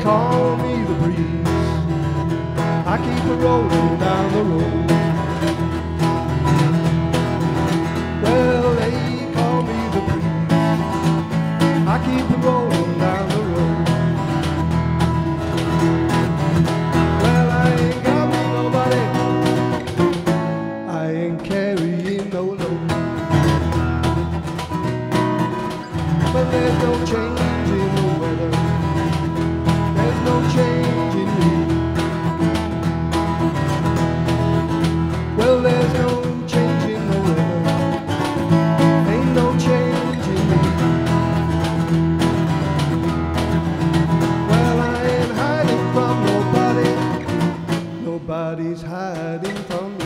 call me the breeze. I keep a rolling down the road. Well, they call me the breeze. I keep a rolling down the road. Well, I ain't got me nobody. I ain't carrying no load. But there's no change in the weather. There's no change in me. Well, there's no change in the weather. Ain't no change in me. Well, I ain't hiding from nobody. Nobody's hiding from me.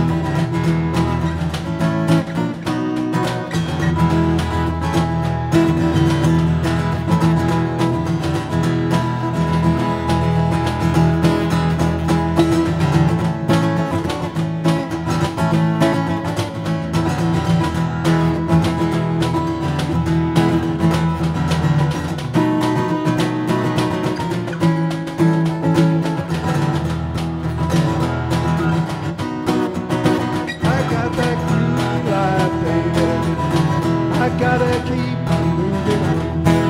I gotta keep moving on.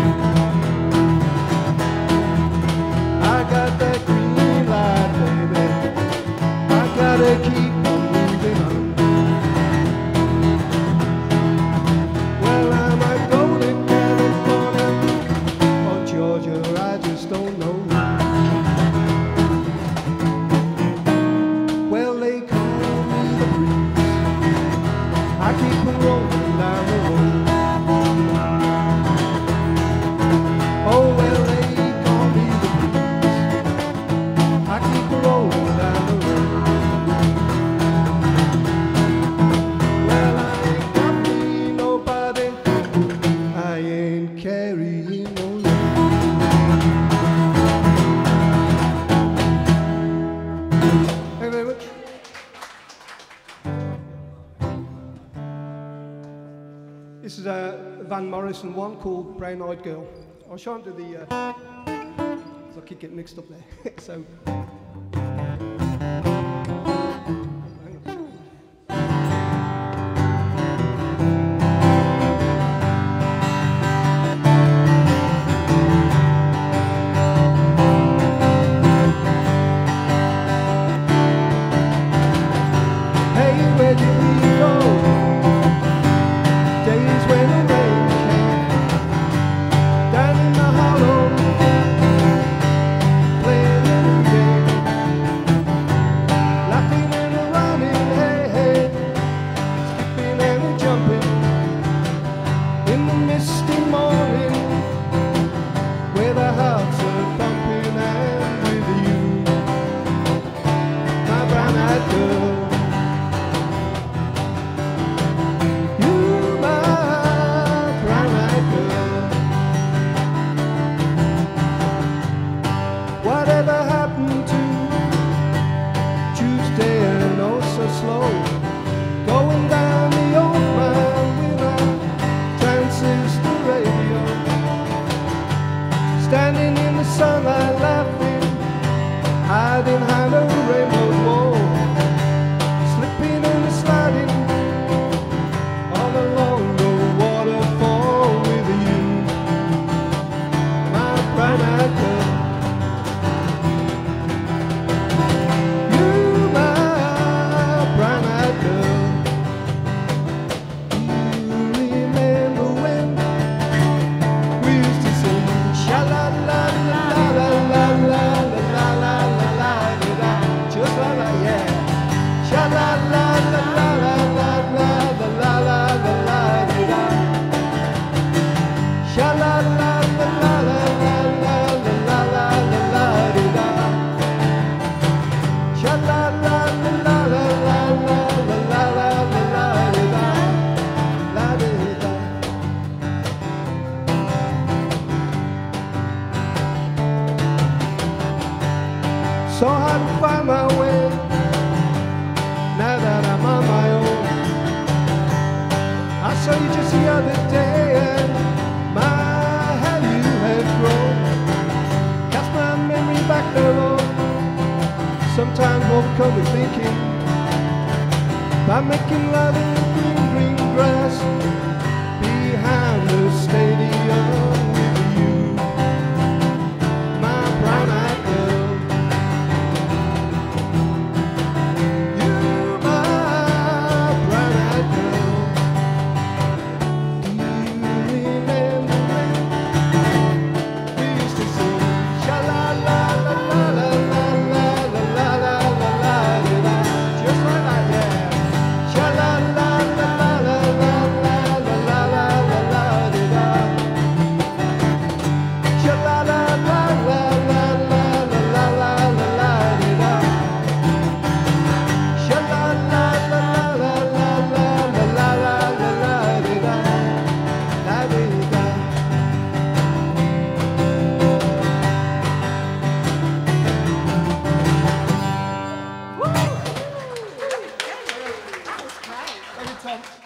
I got that green light, baby. I gotta keep moving on. Well, I might go to California or Georgia, I just don't know. Well, they call me the breeze. I keep rolling down the road. Oh, well, they call me the breeze. I keep rolling down the road. Well, I ain't got me nobody. I ain't carrying no load. Thank you very much. This is a Van Morrison one called Brown Eyed Girl. I'll try and do the, I keep getting mixed up there. So, hey, where did we go? Days when the rain came down in the hollow, playing in the game. making love in the green, green grass behind the stadium with you, my brown-eyed girl. You, my brown-eyed girl. Do you remember when we used to sing sha-la-la-la-la-la-la-la-la-la-la-la-la-la-la, just like that, yeah. Tom.